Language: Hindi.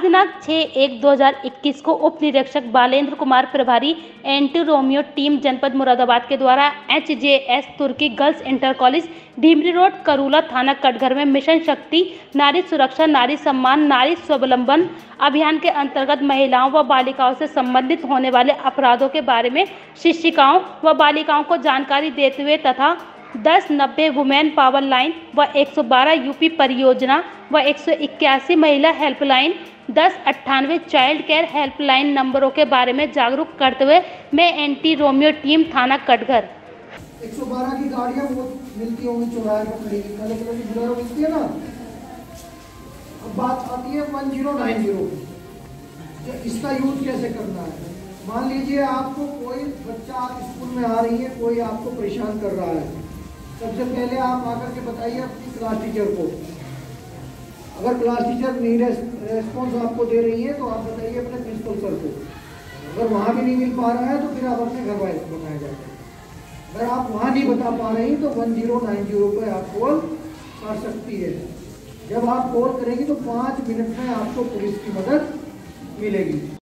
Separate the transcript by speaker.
Speaker 1: दिनांक 6/1/2021 को उप निरीक्षक बालेंद्र कुमार प्रभारी एंटी रोमियो टीम जनपद मुरादाबाद के द्वारा HJS Turki girls inter college Dhimri road Karula थाना कटघर में मिशन शक्ति नारी सुरक्षा नारी सम्मान नारी स्वावलंबन अभियान के अंतर्गत महिलाओं व बालिकाओं से संबंधित होने वाले अपराधों के बारे में शिक्षिकाओं व बालिकाओं को जानकारी देते हुए तथा 1090 वुमेन पावर लाइन व 112 यूपी परियोजना व 181 महिला हेल्पलाइन 1098 चाइल्ड केयर हेल्पलाइन नंबरों के बारे में जागरूक करते हुए मैं एंटी रोमियो टीम थाना कटघर
Speaker 2: 112 की गाड़ियां वो मिलती होंगी चौराहे पर खड़ी काले कलर की बुलेरो मिलती है ना। अब बात आती है 1090 की, इसका यूज कैसे करना है। मान लीजिए आपको कोई बच्चा, आप स्कूल में आ रही है, कोई आपको परेशान कर रहा है, सबसे पहले आप आकर के बताइए अपनी क्लास टीचर को। अगर क्लास टीचर नहीं रेस्पॉन्स आपको दे रही है तो आप बताइए अपने प्रिंसिपल सर को। अगर वहाँ भी नहीं मिल पा रहा है तो फिर आप अपने घर वाले को बताया जाता है। अगर आप वहाँ नहीं बता पा रही तो 1090 पर आप कॉल कर सकती है। जब आप कॉल करेंगी तो 5 मिनट में आपको पुलिस की मदद मिलेगी।